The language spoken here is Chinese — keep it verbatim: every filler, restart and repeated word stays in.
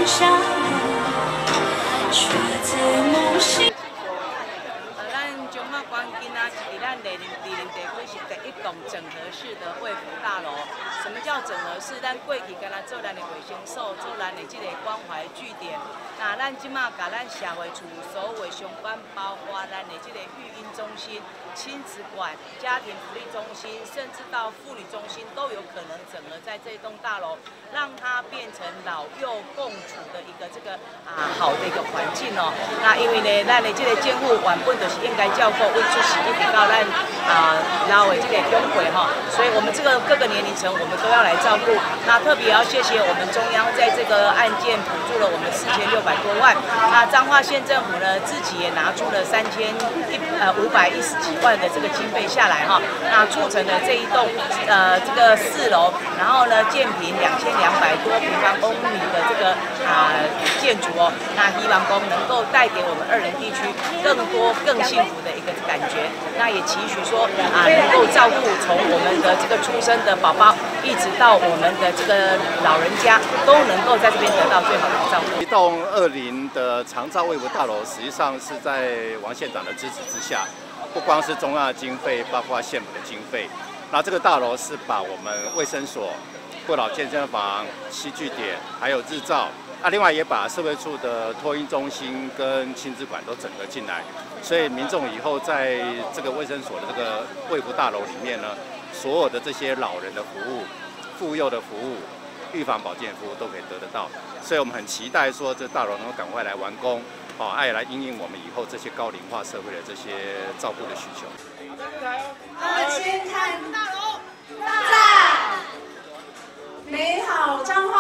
下却在梦醒。 中华关今啊，是伫咱二林二林地区是第一栋整合式的卫福大楼。什么叫整合式？咱过去敢若做咱的卫生所，做咱的这个关怀据点。那咱即马甲咱社会处所有的相关，包括咱的这个育婴中心、亲子馆、家庭福利中心，甚至到妇女中心，都有可能整合在这栋大楼，让它变成老幼共处的一个这个啊好的一个环境哦。那因为呢，咱的这个监护原本就是应该照顾为出席一直到咱啊老的这个中会哈，所以我们这个各个年龄层我们都要来照顾。那特别要谢谢我们中央在这个案件补助了我们四千六百多万。那彰化县政府呢自己也拿出了三千一呃五百一十几万的这个经费下来哈，那促成了这一栋呃这个四楼，然后呢建平两千两百多平方公里的这个啊、呃、建筑哦，那希望公能够带给我们二林地区更多更幸福的一个感觉。那也期许说啊能够照顾从我们的这个出生的宝宝，一直到我们的这个老人家，都能够在这边得到最好的照顾。 一栋二林的长照卫福大楼，实际上是在王县长的支持之下，不光是中央的经费，包括县府的经费。那这个大楼是把我们卫生所、过老健身房、西据点，还有日照，啊，另外也把社会处的托婴中心跟亲子馆都整合进来。所以民众以后在这个卫生所的这个卫福大楼里面呢，所有的这些老人的服务、妇幼的服务、预防保健服务都可以得得到。所以我们很期待说，这大楼能够赶快来完工，哦，爱来因应我们以后这些高龄化社会的这些照顾的需求。 二千看大楼，赞！美好彰化。